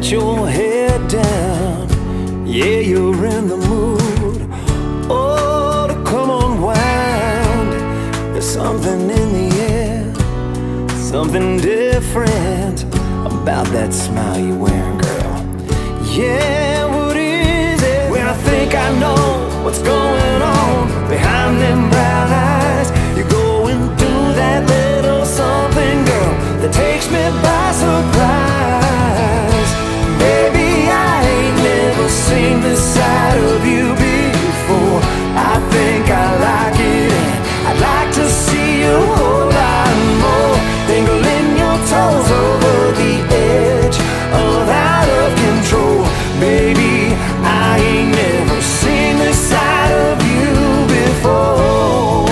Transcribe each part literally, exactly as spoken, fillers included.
got your head down, yeah, you're in the mood. Oh, to come unwound. There's something in the air, something different about that smile you're wearing, girl. Yeah, what is it? When I think I know what's going on behind them brown eyes, you're going through that little something, girl, that takes me by surprise. Baby, I ain't never seen this side of you before. I think I like it, and I'd like to see you a whole lot more. Dangling your toes over the edge of out of control. Baby, I ain't never seen this side of you before.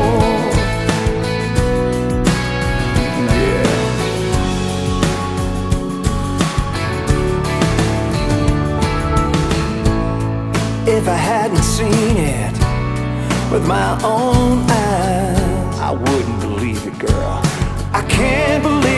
Yeah. If I hadn't seen it with my own eyes, I wouldn't believe it, girl. I can't believe